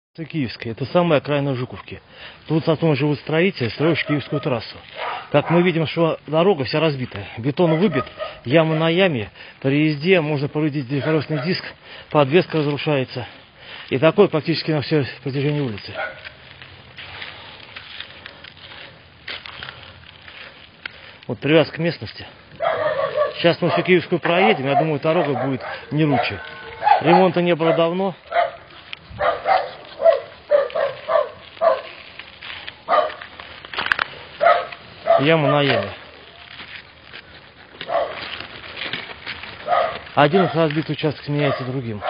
Киевская, это самая окраина Жуковки. Тут на том живут строители, строишь Киевскую трассу. Как мы видим, что дорога вся разбита. Бетон выбит, яма на яме. При езде можно повредить колесный диск, подвеска разрушается. И такое практически на все протяжении улицы. Вот привязка к местности. Сейчас мы всю Киевскую проедем, я думаю, дорога будет не лучше. Ремонта не было давно. Яма на яме. Один разбитый участок сменяется другим.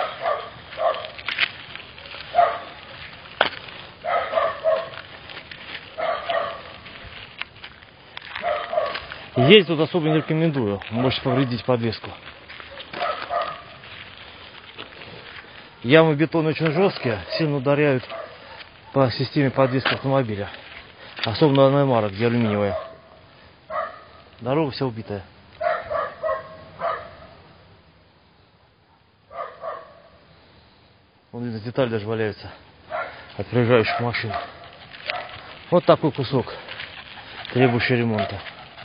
Ездить тут особо не рекомендую. Может повредить подвеску. Ямы бетона очень жесткие, сильно ударяют по системе подвески автомобиля. Особенно на Иномарок, где алюминиевая. Дорога вся убитая. Вон видно, детали даже валяются от проезжающих машин. Вот такой кусок, требующий ремонта.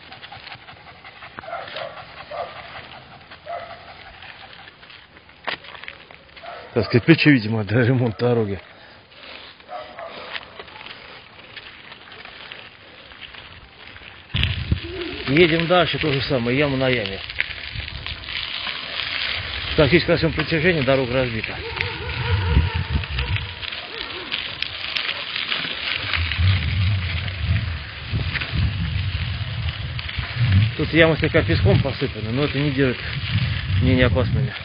Так сказать, кирпичи, видимо, для ремонта дороги. Едем дальше, то же самое, яма на яме. Практически на всем протяжении дорога разбита. Тут ямы слегка песком посыпаны, но это не делает менее опасными.